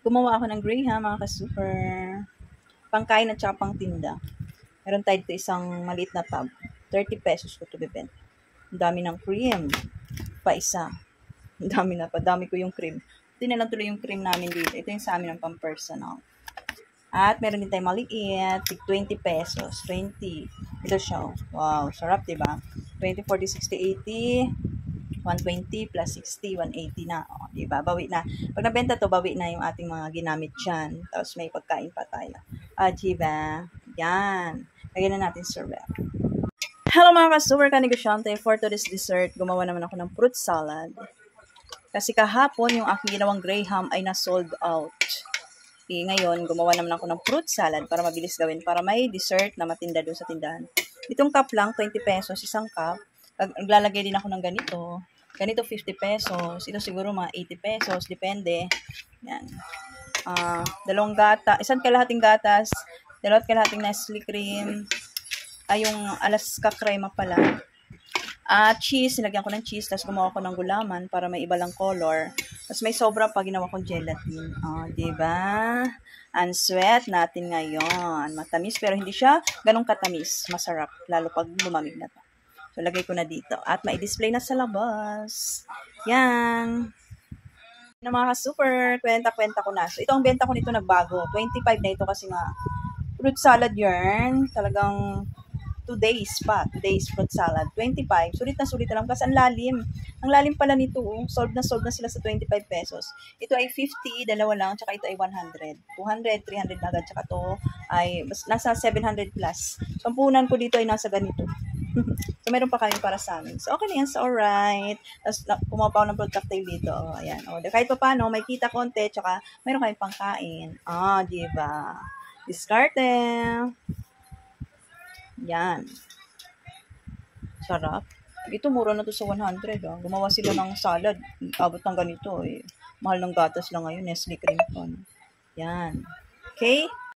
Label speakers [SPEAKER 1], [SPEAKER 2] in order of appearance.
[SPEAKER 1] Gumawa ako ng Graham, mga ka-super. Pangkain at saka pangtinda. Meron tayo dito isang maliit na tub. 30 pesos ko ito bibenta. Ang dami ng cream. Pa isa. Ang dami na. Padami ko yung cream. Ito na lang tuloy yung cream namin dito. Ito yung sa amin ng pang-personal. At meron din tayong maliit. 20 pesos. 20. Ito siya. Wow. Sarap, diba? 20, 40, 60, 80. 120 plus 60, 180 na. O, diba? Bawi na. Pag nabenta to, bawi na yung ating mga ginamit dyan. Tapos may pagkain pa tayo. Diba? Yan. Lagyan na natin sa rep. Hello mga ka-super ka-negosyante. For today's dessert, gumawa naman ako ng fruit salad. Kasi kahapon, yung aking ginawang Graham ay na-sold out. Ngayon, gumawa naman ako ng fruit salad para mabilis gawin. Para may dessert na matinda doon sa tindahan. Itong cup lang, 20 pesos, isang cup. Naglalagay din ako ng ganito. Ganito 50 pesos. Ito siguro mga 80 pesos. Depende. Yan. Dalawang gata. Isang kalahating gatas. Dalawat kalahating Nestle cream. Yung Alaska crema pala. Cheese. Nilagyan ko ng cheese. Tapos gumawa ko ng gulaman para may iba lang color. Tapos may sobra pa ginawa kong gelatin. Diba? Ang sweat natin ngayon. Matamis pero hindi siya ganun katamis. Masarap. Lalo pag lumamig na to. So, lagay ko na dito. At mai-display na sa labas. Yan. Na mga super, kwenta-kwenta ko na. So, ito ang benta ko nito nagbago. 25 na ito kasi nga fruit salad yarn. Talagang 2 days pa. 2 days fruit salad. 25. Sulit na lang kasi ang lalim. Ang lalim pala nito. Sold na sila sa 25 pesos. Ito ay 50, dalawa lang. Tsaka ito ay 100. 200, 300 na agad. Tsaka ito ay nasa 700 plus. So, ang puhunan ko dito ay nasa ganito. So, meron pa kayo para sa amin. So, okay na yan. So, alright. Tapos, kumuha pa ako ng product tayo dito. Ayan. Kahit pa paano, may kita konti. Tsaka, meron kayong pangkain. Diba? Discarte. Yan. Sarap. Ito, mura na to sa 100. Gumawa sila ng salad. Abot ng ganito. Mahal ng gatas lang ngayon. Nestle cream. Yan. Okay?